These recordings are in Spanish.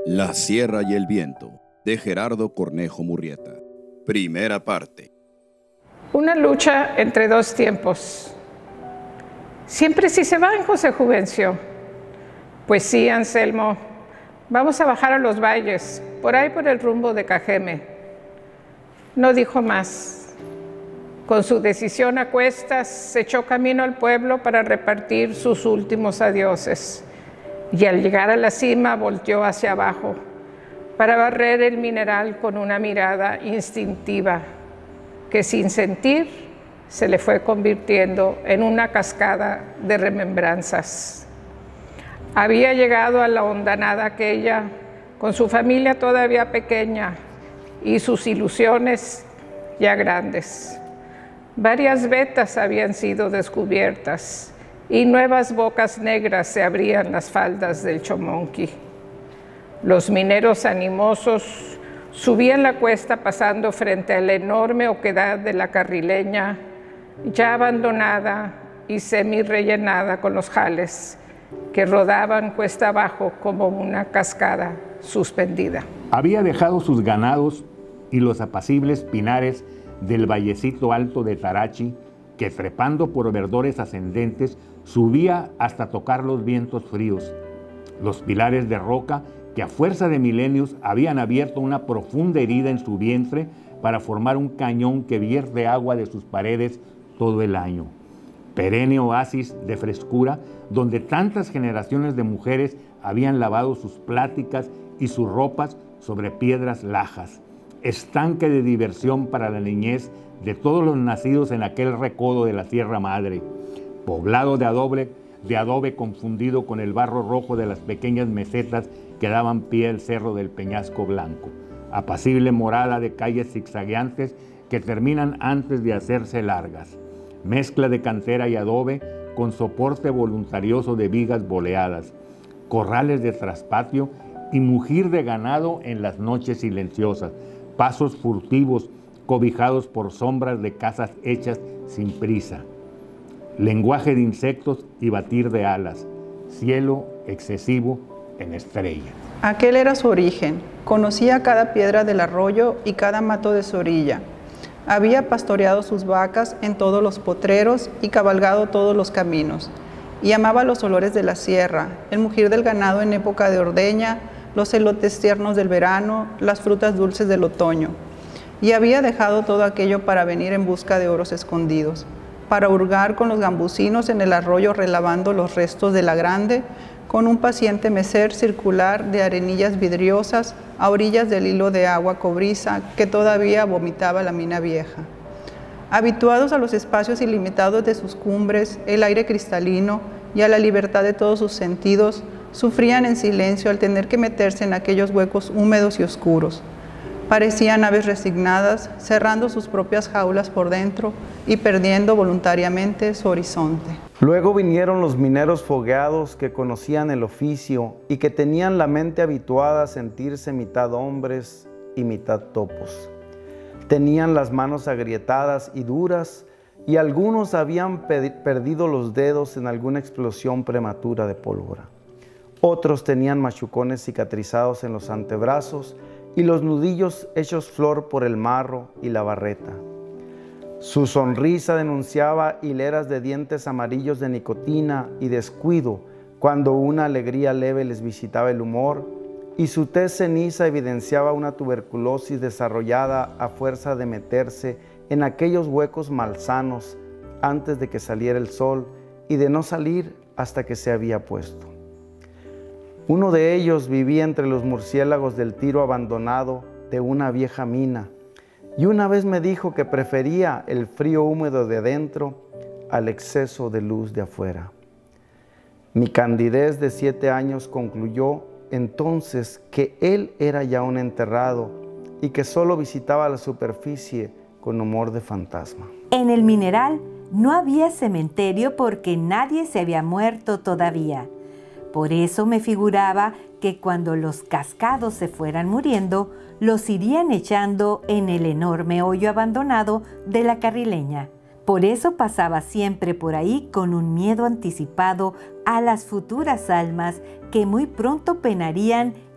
La Sierra y el Viento, de Gerardo Cornejo Murrieta. Primera parte. Una lucha entre dos tiempos. Siempre sí se van, José Juvencio. Pues sí, Anselmo. Vamos a bajar a los valles, por ahí por el rumbo de Cajeme. No dijo más. Con su decisión a cuestas, se echó camino al pueblo para repartir sus últimos adioses. Y al llegar a la cima, volteó hacia abajo para barrer el mineral con una mirada instintiva que sin sentir se le fue convirtiendo en una cascada de remembranzas. Había llegado a la hondanada aquella con su familia todavía pequeña y sus ilusiones ya grandes. Varias vetas habían sido descubiertas y nuevas bocas negras se abrían las faldas del Chomonqui. Los mineros animosos subían la cuesta pasando frente a la enorme oquedad de la Carrileña, ya abandonada y semi-rellenada con los jales que rodaban cuesta abajo como una cascada suspendida. Había dejado sus ganados y los apacibles pinares del vallecito alto de Tarachi, que trepando por verdores ascendentes subía hasta tocar los vientos fríos. Los pilares de roca que a fuerza de milenios habían abierto una profunda herida en su vientre para formar un cañón que vierte agua de sus paredes todo el año. Perenne oasis de frescura donde tantas generaciones de mujeres habían lavado sus pláticas y sus ropas sobre piedras lajas. Estanque de diversión para la niñez de todos los nacidos en aquel recodo de la Sierra Madre, poblado de adobe confundido con el barro rojo de las pequeñas mesetas que daban pie al cerro del Peñasco Blanco, apacible morada de calles zigzagueantes que terminan antes de hacerse largas, mezcla de cantera y adobe con soporte voluntarioso de vigas boleadas, corrales de traspatio y mugir de ganado en las noches silenciosas, pasos furtivos cobijados por sombras de casas hechas sin prisa, lenguaje de insectos y batir de alas, cielo excesivo en estrellas. Aquel era su origen. Conocía cada piedra del arroyo y cada mato de su orilla. Había pastoreado sus vacas en todos los potreros y cabalgado todos los caminos. Y amaba los olores de la sierra, el mugir del ganado en época de ordeña, los elotes tiernos del verano, las frutas dulces del otoño. Y había dejado todo aquello para venir en busca de oros escondidos, para hurgar con los gambusinos en el arroyo relavando los restos de la grande, con un paciente mecer circular de arenillas vidriosas a orillas del hilo de agua cobriza que todavía vomitaba la mina vieja. Habituados a los espacios ilimitados de sus cumbres, el aire cristalino y a la libertad de todos sus sentidos, sufrían en silencio al tener que meterse en aquellos huecos húmedos y oscuros. Parecían aves resignadas, cerrando sus propias jaulas por dentro y perdiendo voluntariamente su horizonte. Luego vinieron los mineros fogueados que conocían el oficio y que tenían la mente habituada a sentirse mitad hombres y mitad topos. Tenían las manos agrietadas y duras y algunos habían perdido los dedos en alguna explosión prematura de pólvora. Otros tenían machucones cicatrizados en los antebrazos y los nudillos hechos flor por el marro y la barreta. Su sonrisa denunciaba hileras de dientes amarillos de nicotina y descuido cuando una alegría leve les visitaba el humor, y su tez ceniza evidenciaba una tuberculosis desarrollada a fuerza de meterse en aquellos huecos malsanos antes de que saliera el sol y de no salir hasta que se había puesto. Uno de ellos vivía entre los murciélagos del tiro abandonado de una vieja mina, y una vez me dijo que prefería el frío húmedo de adentro al exceso de luz de afuera. Mi candidez de 7 años concluyó entonces que él era ya un enterrado y que solo visitaba la superficie con humor de fantasma. En el mineral no había cementerio porque nadie se había muerto todavía. Por eso me figuraba que cuando los cascados se fueran muriendo, los irían echando en el enorme hoyo abandonado de la Carrileña. Por eso pasaba siempre por ahí con un miedo anticipado a las futuras almas que muy pronto penarían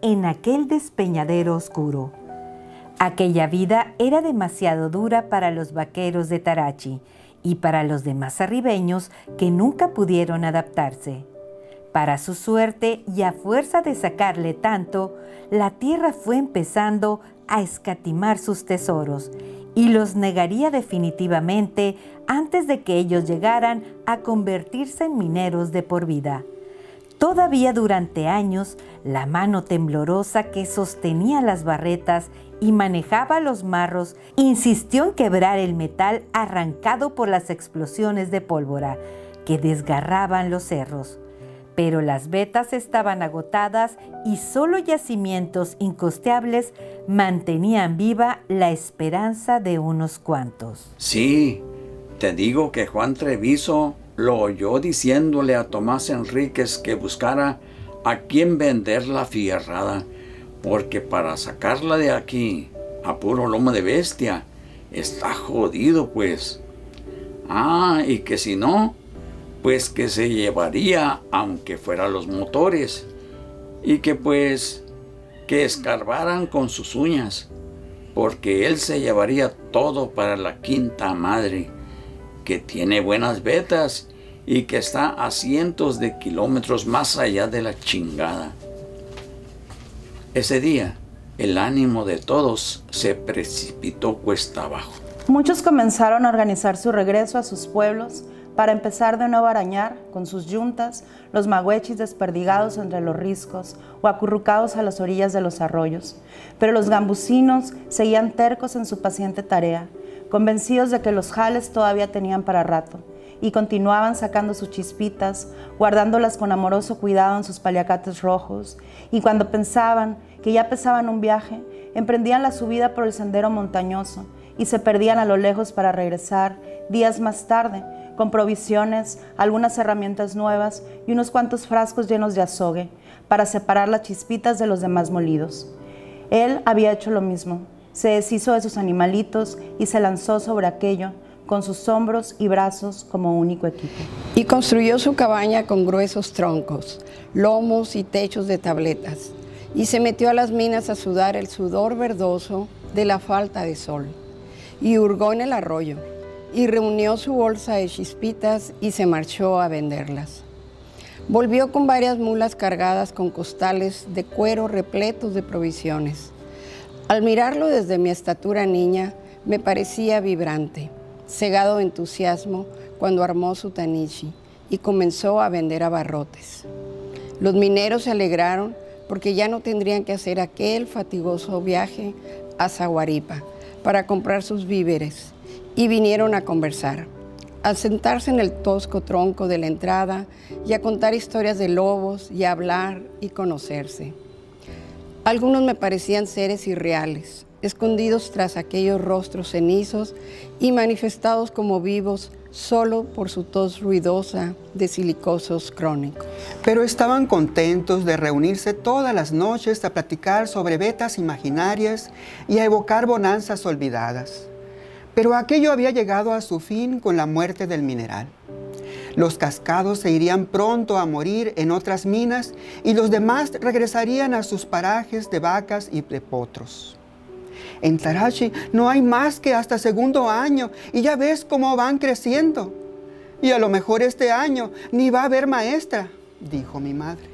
en aquel despeñadero oscuro. Aquella vida era demasiado dura para los vaqueros de Tarachi y para los demás arribeños que nunca pudieron adaptarse. Para su suerte y a fuerza de sacarle tanto, la tierra fue empezando a escatimar sus tesoros y los negaría definitivamente antes de que ellos llegaran a convertirse en mineros de por vida. Todavía durante años, la mano temblorosa que sostenía las barretas y manejaba los marros insistió en quebrar el metal arrancado por las explosiones de pólvora que desgarraban los cerros. Pero las vetas estaban agotadas y solo yacimientos incosteables mantenían viva la esperanza de unos cuantos. Sí, te digo que Juan Treviso lo oyó diciéndole a Tomás Enríquez que buscara a quién vender la fierrada, porque para sacarla de aquí a puro lomo de bestia está jodido, pues. Y que si no, pues que se llevaría aunque fuera los motores, y que pues que escarbaran con sus uñas, porque él se llevaría todo para la quinta madre, que tiene buenas vetas y que está a cientos de kilómetros más allá de la chingada. Ese día, el ánimo de todos se precipitó cuesta abajo. Muchos comenzaron a organizar su regreso a sus pueblos para empezar de nuevo a arañar con sus yuntas los maguechis desperdigados entre los riscos o acurrucados a las orillas de los arroyos. Pero los gambusinos seguían tercos en su paciente tarea, convencidos de que los jales todavía tenían para rato, y continuaban sacando sus chispitas, guardándolas con amoroso cuidado en sus paliacates rojos, y cuando pensaban que ya pesaban un viaje, emprendían la subida por el sendero montañoso y se perdían a lo lejos para regresar días más tarde, con provisiones, algunas herramientas nuevas y unos cuantos frascos llenos de azogue, para separar las chispitas de los demás molidos. Él había hecho lo mismo, se deshizo de sus animalitos y se lanzó sobre aquello, con sus hombros y brazos como único equipo. Y construyó su cabaña con gruesos troncos, lomos y techos de tabletas, y se metió a las minas a sudar el sudor verdoso de la falta de sol, y hurgó en el arroyo, y reunió su bolsa de chispitas y se marchó a venderlas. Volvió con varias mulas cargadas con costales de cuero repletos de provisiones. Al mirarlo desde mi estatura niña, me parecía vibrante, cegado de entusiasmo cuando armó su tanichi y comenzó a vender abarrotes. Los mineros se alegraron porque ya no tendrían que hacer aquel fatigoso viaje a Zaguaripa para comprar sus víveres y vinieron a conversar, a sentarse en el tosco tronco de la entrada y a contar historias de lobos y a hablar y conocerse. Algunos me parecían seres irreales, escondidos tras aquellos rostros cenizos y manifestados como vivos solo por su tos ruidosa de silicosos crónicos. Pero estaban contentos de reunirse todas las noches a platicar sobre vetas imaginarias y a evocar bonanzas olvidadas. Pero aquello había llegado a su fin con la muerte del mineral. Los cascados se irían pronto a morir en otras minas y los demás regresarían a sus parajes de vacas y de potros. En Tarachi no hay más que hasta segundo año y ya ves cómo van creciendo. Y a lo mejor este año ni va a haber maestra, dijo mi madre.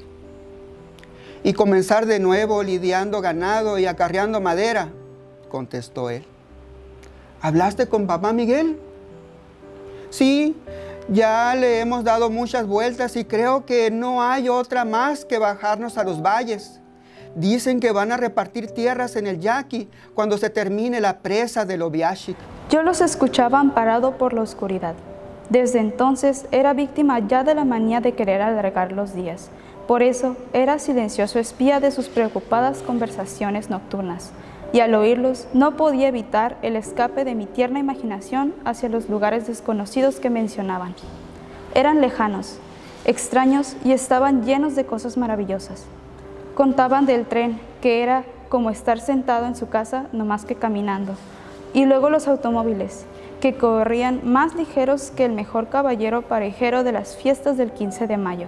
Y comenzar de nuevo lidiando ganado y acarreando madera, contestó él. ¿Hablaste con papá Miguel? Sí, ya le hemos dado muchas vueltas y creo que no hay otra más que bajarnos a los valles. Dicen que van a repartir tierras en el Yaqui cuando se termine la presa del Obiaxic. Yo los escuchaba amparado por la oscuridad. Desde entonces era víctima ya de la manía de querer alargar los días. Por eso era silencioso espía de sus preocupadas conversaciones nocturnas. Y al oírlos no podía evitar el escape de mi tierna imaginación hacia los lugares desconocidos que mencionaban. Eran lejanos, extraños y estaban llenos de cosas maravillosas. Contaban del tren, que era como estar sentado en su casa, no más que caminando. Y luego los automóviles, que corrían más ligeros que el mejor caballero parejero de las fiestas del 15 de mayo.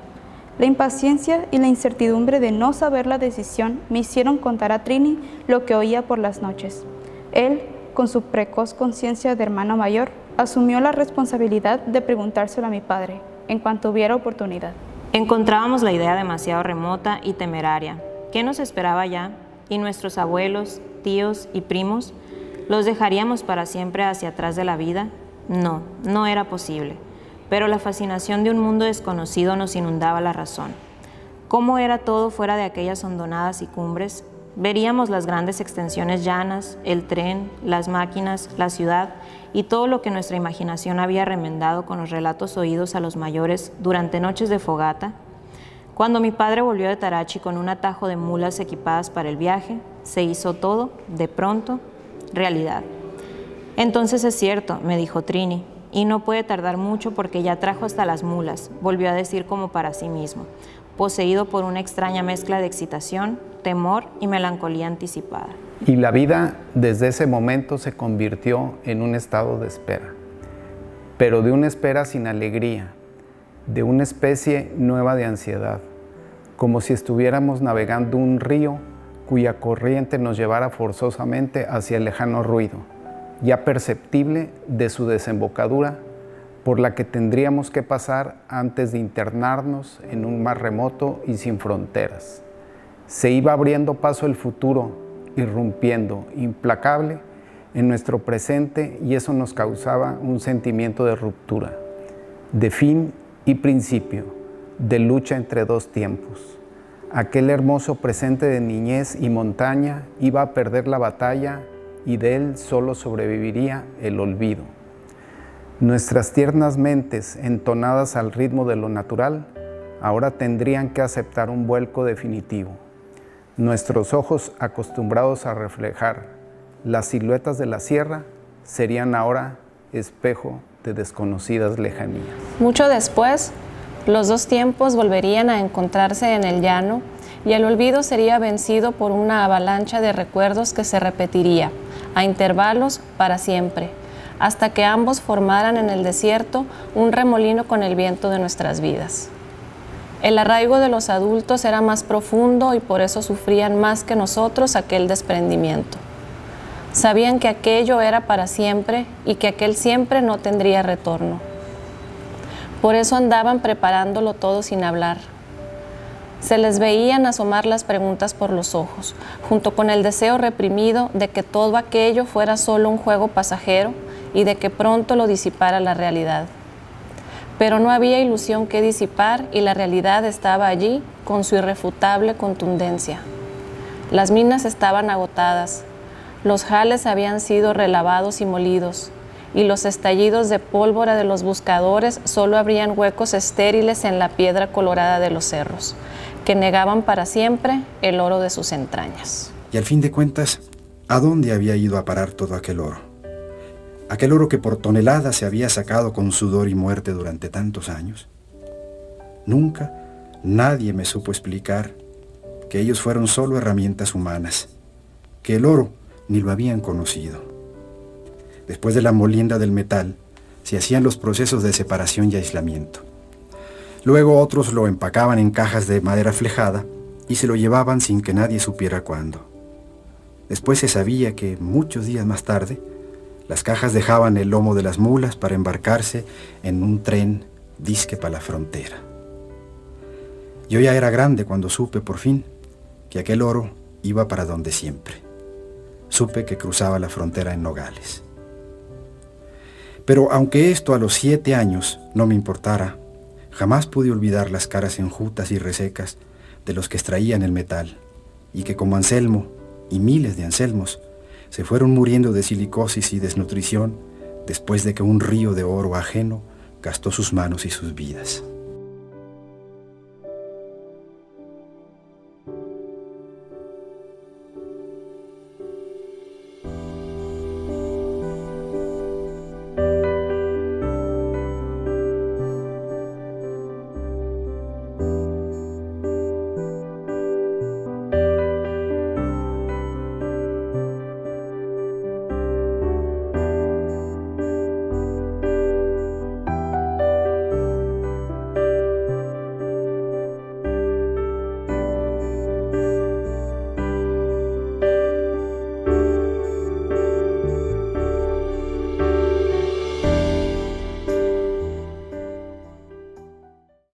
La impaciencia y la incertidumbre de no saber la decisión me hicieron contar a Trini lo que oía por las noches. Él, con su precoz conciencia de hermano mayor, asumió la responsabilidad de preguntárselo a mi padre, en cuanto hubiera oportunidad. Encontrábamos la idea demasiado remota y temeraria. ¿Qué nos esperaba ya? ¿Y nuestros abuelos, tíos y primos? ¿Los dejaríamos para siempre hacia atrás de la vida? No, no era posible. Pero la fascinación de un mundo desconocido nos inundaba la razón. ¿Cómo era todo fuera de aquellas hondonadas y cumbres? Veríamos las grandes extensiones llanas, el tren, las máquinas, la ciudad y todo lo que nuestra imaginación había remendado con los relatos oídos a los mayores durante noches de fogata. Cuando mi padre volvió de Tarachi con un atajo de mulas equipadas para el viaje, se hizo todo, de pronto, realidad. Entonces es cierto, me dijo Trini, y no puede tardar mucho porque ya trajo hasta las mulas, volvió a decir como para sí mismo, poseído por una extraña mezcla de excitación, temor y melancolía anticipada. Y la vida desde ese momento se convirtió en un estado de espera, pero de una espera sin alegría, de una especie nueva de ansiedad, como si estuviéramos navegando un río cuya corriente nos llevara forzosamente hacia el lejano ruido, ya perceptible de su desembocadura, por la que tendríamos que pasar antes de internarnos en un mar remoto y sin fronteras. Se iba abriendo paso el futuro, irrumpiendo, implacable, en nuestro presente, y eso nos causaba un sentimiento de ruptura, de fin y principio, de lucha entre dos tiempos. Aquel hermoso presente de niñez y montaña iba a perder la batalla y de él solo sobreviviría el olvido. Nuestras tiernas mentes, entonadas al ritmo de lo natural, ahora tendrían que aceptar un vuelco definitivo. Nuestros ojos, acostumbrados a reflejar las siluetas de la sierra, serían ahora espejo de desconocidas lejanías. Mucho después, los dos tiempos volverían a encontrarse en el llano y el olvido sería vencido por una avalancha de recuerdos que se repetiría, a intervalos para siempre, hasta que ambos formaran en el desierto un remolino con el viento de nuestras vidas. El arraigo de los adultos era más profundo y por eso sufrían más que nosotros aquel desprendimiento. Sabían que aquello era para siempre y que aquel siempre no tendría retorno. Por eso andaban preparándolo todo sin hablar. Se les veían asomar las preguntas por los ojos, junto con el deseo reprimido de que todo aquello fuera solo un juego pasajero y de que pronto lo disipara la realidad. Pero no había ilusión que disipar y la realidad estaba allí con su irrefutable contundencia. Las minas estaban agotadas, los jales habían sido relavados y molidos, y los estallidos de pólvora de los buscadores solo abrían huecos estériles en la piedra colorada de los cerros, que negaban para siempre el oro de sus entrañas. Y al fin de cuentas, ¿a dónde había ido a parar todo aquel oro? Aquel oro que por toneladas se había sacado con sudor y muerte durante tantos años. Nunca nadie me supo explicar que ellos fueron solo herramientas humanas, que el oro ni lo habían conocido. Después de la molienda del metal, se hacían los procesos de separación y aislamiento. Luego otros lo empacaban en cajas de madera flejada y se lo llevaban sin que nadie supiera cuándo. Después se sabía que, muchos días más tarde, las cajas dejaban el lomo de las mulas para embarcarse en un tren disque para la frontera. Yo ya era grande cuando supe por fin que aquel oro iba para donde siempre. Supe que cruzaba la frontera en Nogales. Pero aunque esto a los 7 años no me importara, jamás pude olvidar las caras enjutas y resecas de los que extraían el metal y que, como Anselmo y miles de Anselmos, se fueron muriendo de silicosis y desnutrición después de que un río de oro ajeno gastó sus manos y sus vidas.